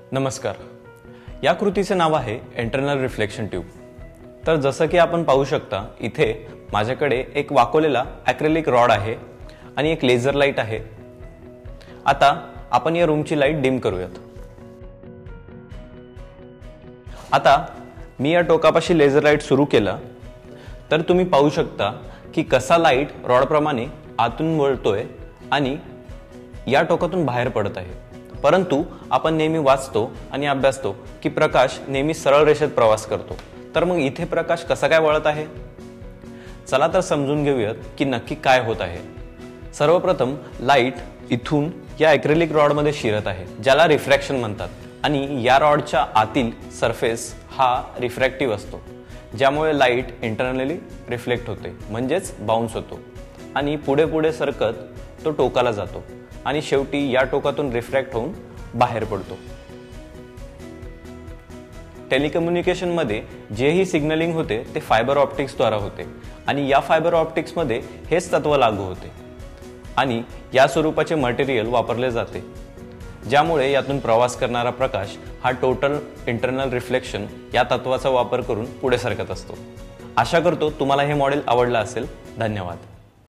नमस्कार। या कृतीचे नाव आहे इंटरनल रिफ्लेक्शन ट्यूब। तर जसं की आपण पाहू शकता, इथे माझ्याकडे एक वाकवलेला ॲक्रेलिक रॉड आहे आणि एक लेझर लाईट आहे। आता आपण या रूमची लाईट डिम करूयात। आता मी या टोकापाशी लेझर लाईट सुरू केला तर तुम्ही पाहू शकता की कसा लाईट रॉड प्रमाणे आतून वळतोय आणि या टोकातून बाहेर पडत आहे। परंतु आपण नेहमी वाचतो आणि अभ्यासतो की प्रकाश नेहमी सरळ रेषेत प्रवास करतो। तर मग इथे प्रकाश कसा काय वळत आहे? चला तर समजून घेऊयात की नक्की काय होत आहे। सर्वप्रथम लाईट इथून या ॲक्रेलिक रॉड मध्ये शिरत आहे, ज्याला रिफ्रॅक्शन म्हणतात, आणि या रॉडच्या आतील सरफेस हा रिफ्रॅक्टिव्ह असतो, ज्यामुळे लाईट इंटरनली रिफ्लेक्ट होते, म्हणजेच बाउन्स होतो आणि पुढे पुढे सरकत तो टोकाला जातो आणि शेवटी या टोकातून रिफ्रॅक्ट होऊन बाहेर पडतो। टेलिकम्युनिकेशन मध्ये जेही सिग्नलिंग होते ते फायबर ऑप्टिक्स द्वारा होते आणि या फायबर ऑप्टिक्स मध्ये हेच तत्व लागू होते आणि या स्वरूपाचे मटेरियल वापरले जाते, ज्यामुळे यातून प्रवास करणारा प्रकाश हा टोटल इंटरनल रिफ्लेक्शन या तत्वाचा वापर करून पुढे सरकत असतो। आशा करतो तुम्हाला हे मॉडेल आवडलं असेल। धन्यवाद।